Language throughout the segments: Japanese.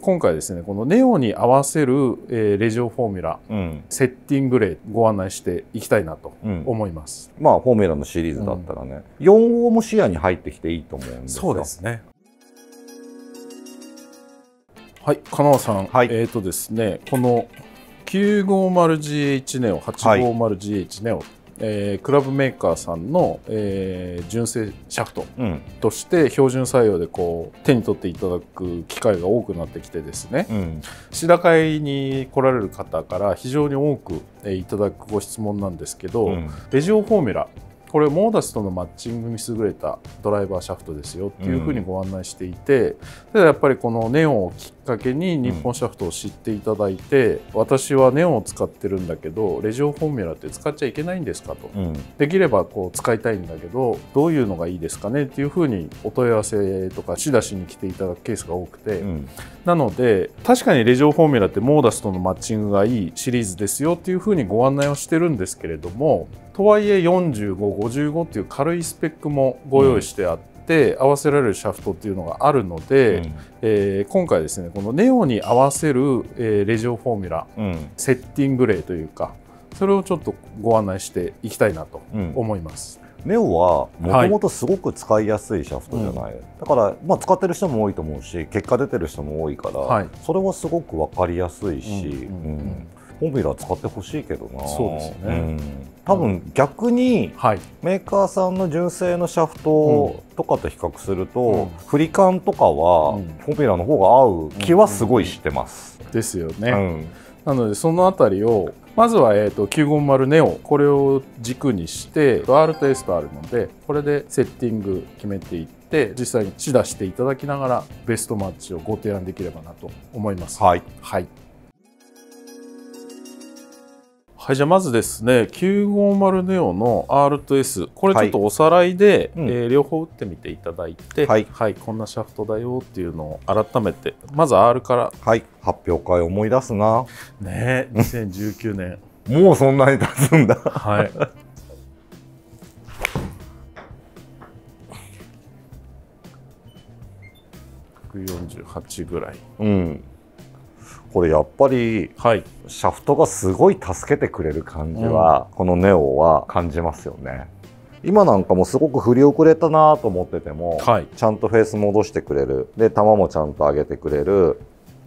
今回ですね、このネオに合わせる、レジオフォーミュラ、セッティング例ご案内していきたいなと思います。 まあフォーミュラのシリーズだったらね、4号も視野に入ってきていいと思うんですよ。 そうですね。はい、金輪さん、ですね、この 950GH ネオ、850GH ネオ、クラブメーカーさんの、純正シャフトとして標準採用でこう手に取っていただく機会が多くなってきてですね、白会に来られる方から非常に多く、いただくご質問なんですけど、レジオフォーミュラ、これモーダスとのマッチングに優れたドライバーシャフトですよっていうふうにご案内していて、ただやっぱりこのネオンをきっかけに日本シャフトを知っていただいて、私はネオンを使ってるんだけどレジオフォーミュラって使っちゃいけないんですかと、できればこう使いたいんだけどどういうのがいいですかねっていうふうにお問い合わせとか仕出しに来ていただくケースが多くて、なので確かにレジオフォーミュラってモーダスとのマッチングがいいシリーズですよっていうふうにご案内をしてるんですけれども、とはいえ45、55っていう軽いスペックもご用意してあって、合わせられるシャフトっていうのがあるので、今回ですねこのネオに合わせる、レジオフォーミュラ、セッティング例というかそれをちょっとご案内していきたいなと思います。 ネオはもともとすごく使いやすいシャフトじゃない、だから、まあ、使ってる人も多いと思うし結果出てる人も多いから、それはすごく分かりやすいし、フォーミュラ使ってほしいけどな。 そうですね、 多分逆に、メーカーさんの純正のシャフトとかと比較すると、振り感とかはフォーミュラの方が合う気はすごいしてます。 ですよね。なのでそのあたりをまずは950ネオ、これを軸にして R と S とあるのでこれでセッティング決めていって実際に試打していただきながらベストマッチをご提案できればなと思います。はい、じゃあまずですね950ネオの R と S、 これちょっとおさらいで、両方打ってみていただいて、こんなシャフトだよっていうのを改めてまず R から。 発表会思い出すなね。2019年もうそんなに経つんだ。 148ぐらい。 これやっぱり、シャフトがすごい助けてくれる感じは、このネオは感じますよね。今なんかもすごく振り遅れたなと思ってても、ちゃんとフェース戻してくれる、で球もちゃんと上げてくれる、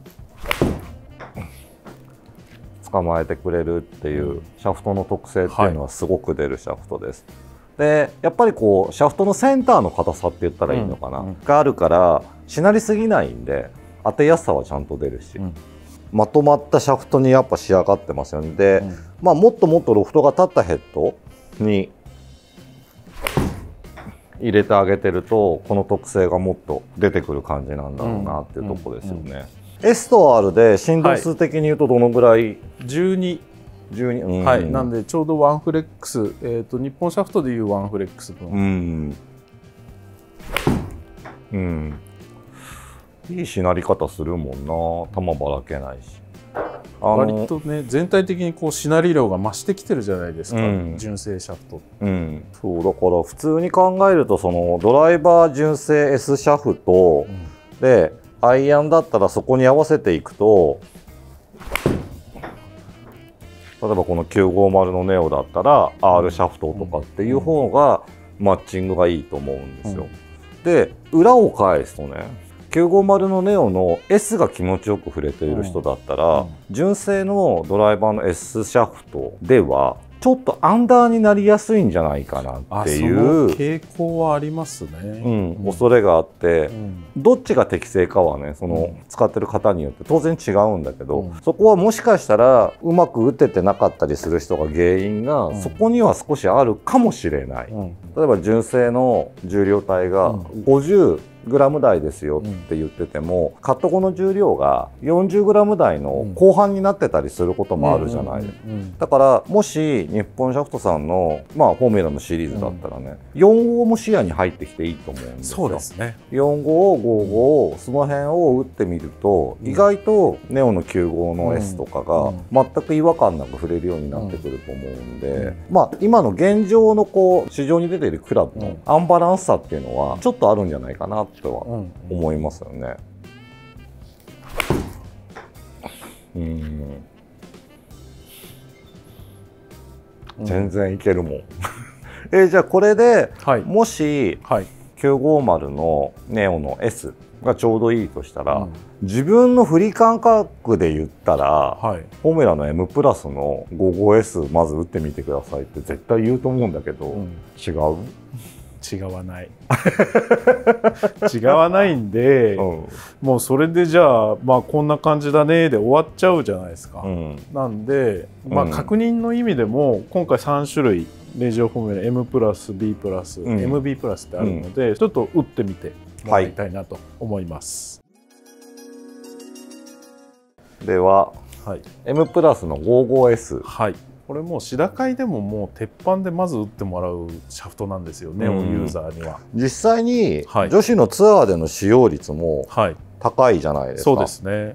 捕まえてくれるっていうシャフトの特性っていうのはすごく出るシャフトです。でやっぱりこうシャフトのセンターの硬さって言ったらいいのかな、があるからしなりすぎないんで当てやすさはちゃんと出るし、まとまったシャフトにやっぱ仕上がってますよね。で、まあもっともっとロフトが立ったヘッドに入れてあげてるとこの特性がもっと出てくる感じなんだろうなっていうところですよね。S と R で振動数的に言うとどのぐらい ？12。なんでちょうどワンフレックス、日本シャフトでいうワンフレックス分。 いいしなり方するもんな。球ばらけないし。 割とね全体的にこうしなり量が増してきてるじゃないですか、純正シャフト。 そうだから普通に考えるとそのドライバー純正 S シャフト、でアイアンだったらそこに合わせていくと、例えばこの950のネオだったら R シャフトとかっていう方がマッチングがいいと思うんですよ。で裏を返すとね950のネオの S が気持ちよく触れている人だったら、純正のドライバーの S シャフトではちょっとアンダーになりやすいんじゃないかなっていう傾向はありますね。 恐れがあって、どっちが適正かはねその使ってる方によって当然違うんだけど、そこはもしかしたらうまく打ててなかったりする人が原因がそこには少しあるかもしれない。例えば純正の重量帯が50グラム台ですよって言ってても、カット後の重量が40グラム台の後半になってたりすることもあるじゃない。だからもし日本シャフトさんのフォーミュラのシリーズだったらね、4号も視野に入ってきていいと思うんですよ。 そうですね。 4号、5号その辺を打ってみると、意外とネオの9号の S とかが全く違和感なく振れるようになってくると思うんで、今の現状のこう市場に出ているクラブのアンバランスさっていうのはちょっとあるんじゃないかなとは思いますよね。 全然いけるもん。じゃあこれで、 はい、 もし、 はい、 950のネオの S がちょうどいいとしたら、自分の振り感覚で言ったら、はい、フォーミュラの M プラスの 55S まず打ってみてくださいって絶対言うと思うんだけど、違う？ 違わない違わないんで、もうそれでじゃあまあこんな感じだねで終わっちゃうじゃないですか。なんでまあ確認の意味でも今回3種類レジオフォーミュラ M プラス B プラス MB プラスってあるので、ちょっと打ってみてもらいたいなと思います。 では、M プラスの 55S、 はい、これもうシダカイでももう鉄板でまず打ってもらうシャフトなんですよ、ネオユーザーには。 実際に女子のツアーでの使用率も高いじゃないですか。 そうですね。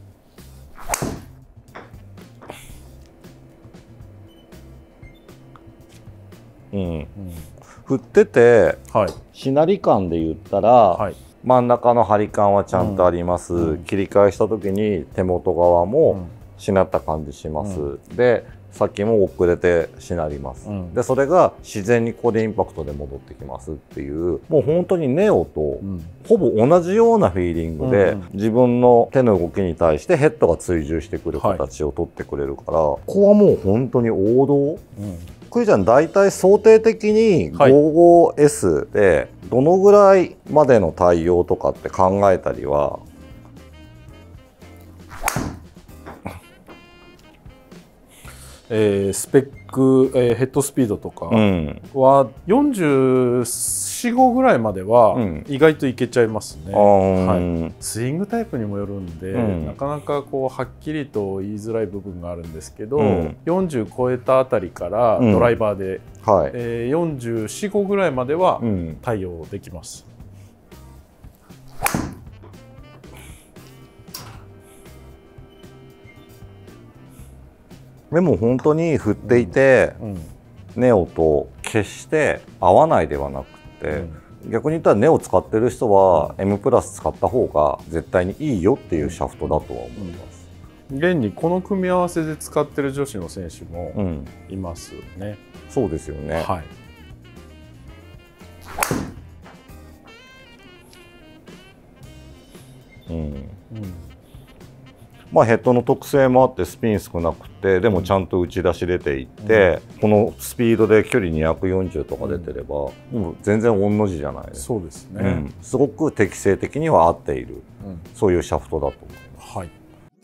振ってて、しなり感で言ったら、真ん中の張り感はちゃんとあります、切り返した時に手元側もしなった感じします、でさっきも遅れてしなります、でそれが自然にここでインパクトで戻ってきますっていう、もう本当にネオとほぼ同じようなフィーリングで、自分の手の動きに対してヘッドが追従してくる形を取ってくれるから、ここはもう本当に王道。クイちゃん大体想定的に 55S でどのぐらいまでの対応とかって考えたりは？ スペック、ヘッドスピードとかは44、5ぐらいまでは意外といけちゃいますね。スイングタイプにもよるんで、なかなかこうはっきりと言いづらい部分があるんですけど、40超えたあたりからドライバーで、44、5ぐらいまでは対応できます。 でも本当に振っていて、ネオと決して合わないではなくて、逆に言ったらネオ使ってる人は M プラス使った方が絶対にいいよっていうシャフトだとは思います。 現にこの組み合わせで使ってる女子の選手もいますね。 そうですよね。はい。まあヘッドの特性もあってスピン少なくて、でもちゃんと打ち出し出ていって、このスピードで距離240とか出てれば、もう全然御の字じゃないですか。 そうですね。 すごく適正的には合っている、そういうシャフトだと思います。はい。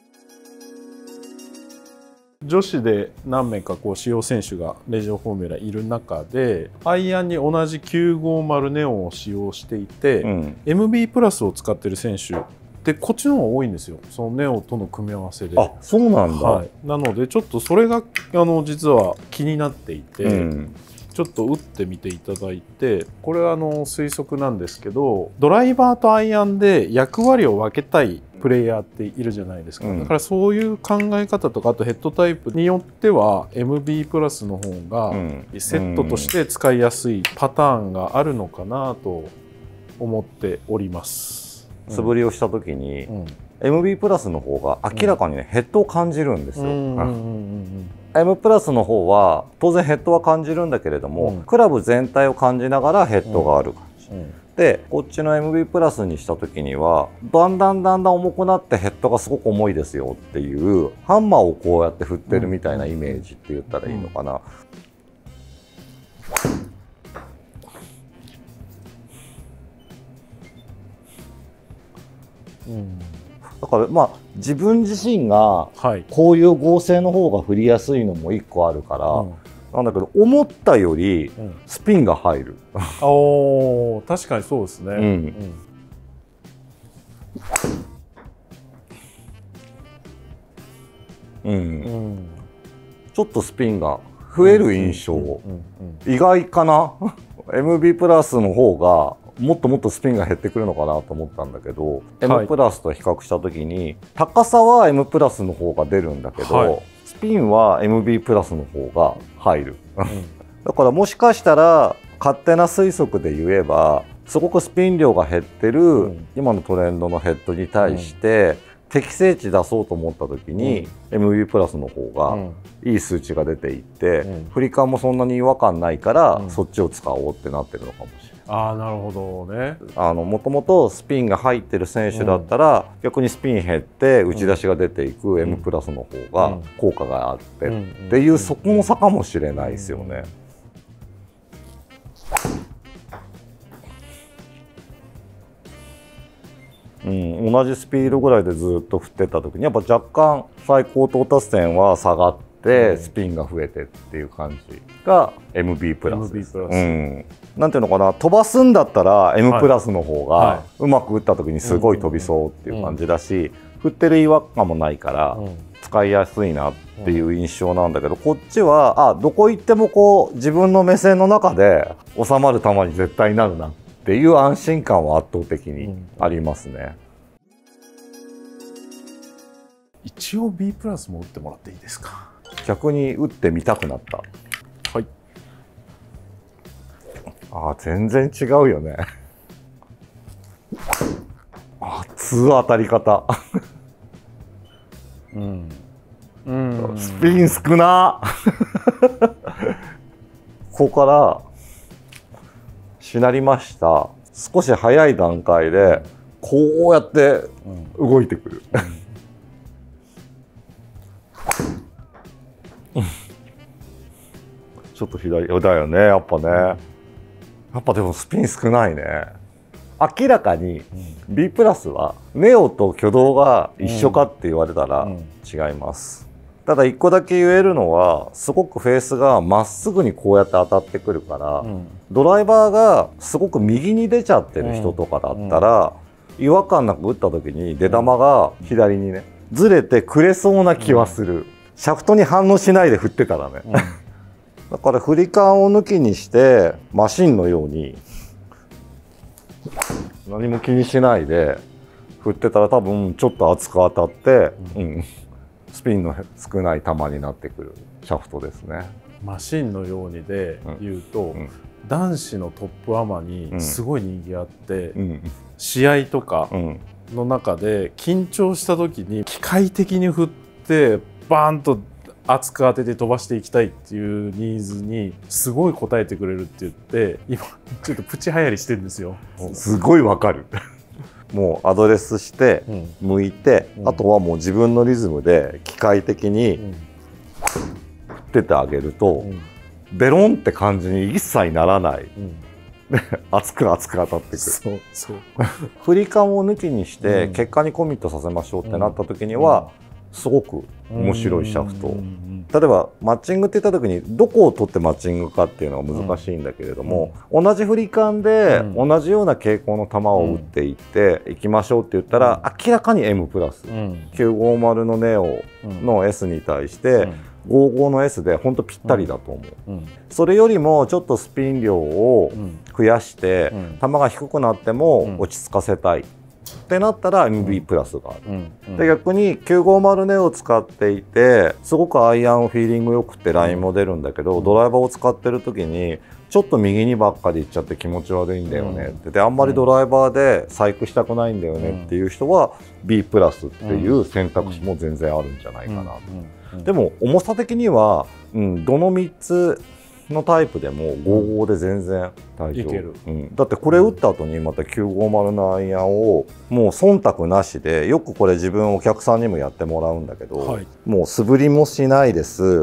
女子で何名かこう使用選手がレジオフォーミュラいる中で、アイアンに同じ950ネオンを使用していて、MB プラスを使っている選手でこっちの方が多いんですよ、そのネオとの組み合わせで。 あ、そうなんだ。 なのでちょっとそれが実は気になっていて、ちょっと打ってみていただいて、これは推測なんですけど、ドライバーとアイアンで役割を分けたいプレイヤーっているじゃないですか。だからそういう考え方とか、あとヘッドタイプによっては MB プラスの方がセットとして使いやすいパターンがあるのかなと思っております。 素振りをした時に、MB プラスの方が明らかにね、ヘッドを感じるんですよ。M プラスの方は当然ヘッドは感じるんだけれども、クラブ全体を感じながらヘッドがある感じ、でこっちの MB プラスにした時にはだんだん重くなってヘッドがすごく重いですよっていうハンマーをこうやって振ってるみたいなイメージって言ったらいいのかな。だからまあ自分自身がこういう合成の方が振りやすいのも1個あるから、なんだけど思ったよりスピンが入る。 確かにそうですね。 ちょっとスピンが増える印象。意外かな。MB プラスの方がもっともっとスピンが減ってくるのかなと思ったんだけど、M プラスと比較した時に高さは M プラスの方が出るんだけど、スピンは MB プラスの方が入る。だからもしかしたら勝手な推測で言えば、すごくスピン量が減ってる今のトレンドのヘッドに対して、 適正値出そうと思った時に、MB プラスの方がいい数値が出ていって、振り感もそんなに違和感ないから、そっちを使おうってなってるのかもしれない。 ああ、なるほどね。 もともとスピンが入ってる選手だったら、逆にスピン減って打ち出しが出ていく M プラスの方が効果があってっていう、そこの差かもしれないですよね。同じスピードぐらいでずっと振ってた時にやっぱ若干最高到達点は下がってスピンが増えてっていう感じが MB プラスです。なんていうのかな、飛ばすんだったら M プラスの方がうまく打った時にすごい飛びそうっていう感じだし、振ってる違和感もないから使いやすいなっていう印象なんだけど、こっちはどこ行ってもこう自分の目線の中で収まる球に絶対なるなっていう安心感は圧倒的にありますね。 一応 B プラスも打ってもらっていいですか。 逆に打ってみたくなった。 はい。 全然違うよね。当たり方。スピン少な。ここからしなりました。少し早い段階でこうやって動いてくる。ちょっと左だよね、やっぱね。やっぱでもスピン少ないね。明らかに B プラスはネオと挙動が一緒かって言われたら違います。ただ一個だけ言えるのは、すごくフェースがまっすぐにこうやって当たってくるから、ドライバーがすごく右に出ちゃってる人とかだったら、違和感なく打った時に出球が左にねずれてくれそうな気はする。シャフトに反応しないで振ってたらね。だから振り感を抜きにしてマシンのように何も気にしないで振ってたら多分ちょっと厚く当たって、スピンの少ない球になってくるシャフトですね。 マシンのようにで言うと、男子のトップアマにすごい人気があって、試合とかの中で緊張した時に機械的に振ってバーンと厚く当てて飛ばしていきたいっていうニーズにすごい応えてくれるって言って今ちょっとプチ流行りしてるんですよ。 すごいわかる。もうアドレスして向いて、あとはもう自分のリズムで機械的に振っててあげると、ベロンって感じに一切ならない。熱く当たってくる。振り感を抜きにして結果にコミットさせましょうってなった時にはすごく面白いシャフト。例えばマッチングって言った時にどこを取ってマッチングかっていうのは難しいんだけれども、同じ振り感で同じような傾向の球を打っていっていきましょうって言ったら、明らかに M プラス、950のネオの S に対して55の S で本当ぴったりだと思う。それよりもちょっとスピン量を増やして球が低くなっても落ち着かせたいってなったら MB プラスがある。で逆に950ネオを使っていてすごくアイアンフィーリングよくてラインも出るんだけど、ドライバーを使ってる時にちょっと右にばっかり行っちゃって気持ち悪いんだよねって、であんまりドライバーで細工したくないんだよねっていう人は B プラスっていう選択肢も全然あるんじゃないかなと。でも重さ的には、どの3つのタイプでも55で全然大丈夫。だってこれ打った後にまた950のアイアンをもう忖度なしで、よくこれ自分お客さんにもやってもらうんだけど、もう素振りもしないです、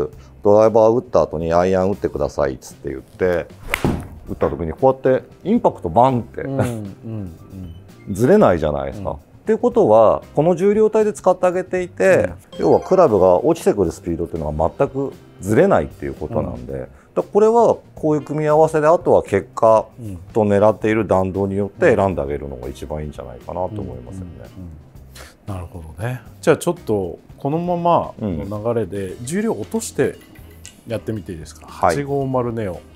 ドライバー打った後にアイアン打ってくださいっつって言って打った時にこうやってインパクトバンってずれないじゃないですか。っていうことはこの重量帯で使ってあげていて、要はクラブが落ちてくるスピードっていうのが全くずれないっていうことなんで、これはこういう組み合わせで、あとは結果と狙っている弾道によって選んであげるのが一番いいんじゃないかなと思いますよね。 なるほどね。じゃあちょっとこのままの流れで重量落としてやってみていいですか。850ネオ。